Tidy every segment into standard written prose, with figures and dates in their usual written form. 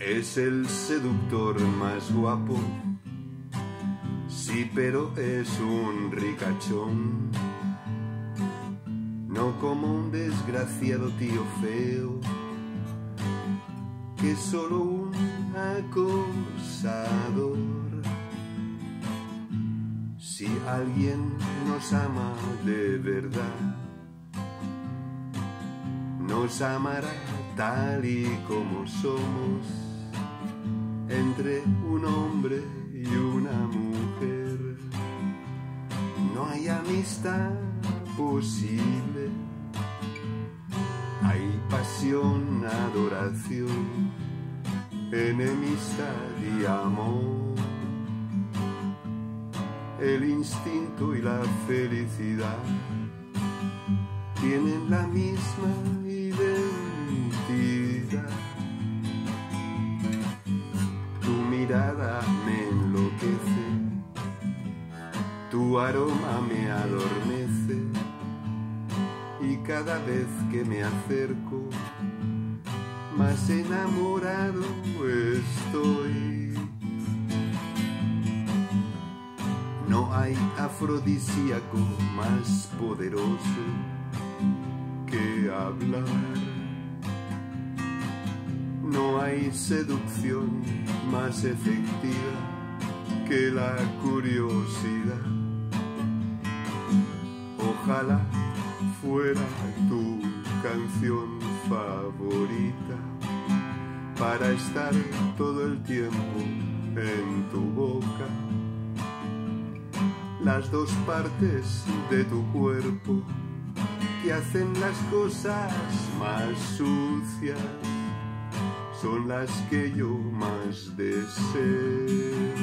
Es el seductor más guapo, sí, pero es un ricachón. No como un desgraciado tío feo, que es solo un acosador. Si alguien nos ama de verdad, nos amará tal y como somos, entre un hombre y una mujer. No hay amistad posible, hay pasión, adoración, enemistad y amor. El instinto y la felicidad tienen la misma identidad. Tu mirada me enloquece, tu aroma me adormece, y cada vez que me acerco, más enamorado estoy. No hay afrodisíaco más poderoso que hablar. No hay seducción más efectiva que la curiosidad. Ojalá fuera tu canción favorita para estar todo el tiempo en tu boca. Las dos partes de tu cuerpo que hacen las cosas más sucias son las que yo más deseo.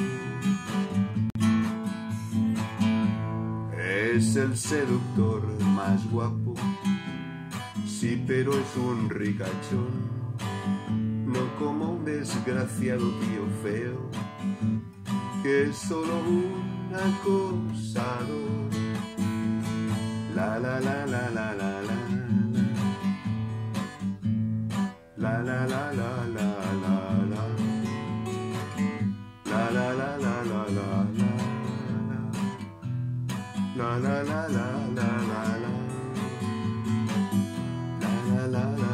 Es el seductor más guapo, sí, pero es un ricachón. No como un desgraciado tío feo, que es solo un acosador. La la la la la la la, la la la la la la, la la la la la la, la la la la la la, la la la la.